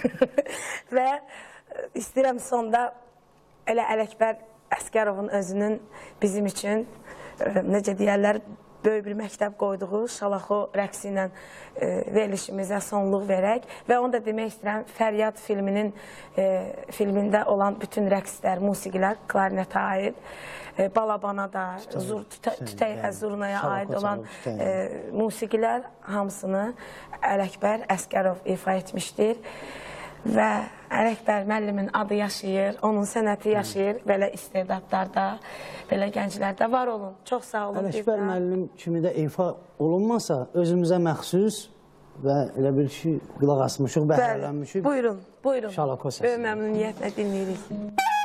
Və istəyirəm sonda elə Ələkbər Əsgərovun özünün bizim üçün, necə deyərlər, böyük bir məktəb qoyduğu Şalaxo rəqsi ilə verilişimizə sonluq verək. Və onu da demək istəyirəm, Fəryad filmində olan bütün rəqslər, musiqilər klarinətə aid, balabana da, tütək zurnaya aid olan musiqilər hamısını Ələkbər Əsgərov ifa etmişdir. Və Ələkbər müəllimin adı yaşayır, onun sənəti yaşayır, belə istedadlarda, belə gənclərdə var olun. Çox sağ olun. Ələkbər müəllim kimi də ifa olunmasa, özümüzə məxsus və elə bir ki, qulaq asmışıq, bəhrələnmişik. Buyurun, buyurun. Şalaxo səsi. Böyük məmnuniyyətlə dinləyirik.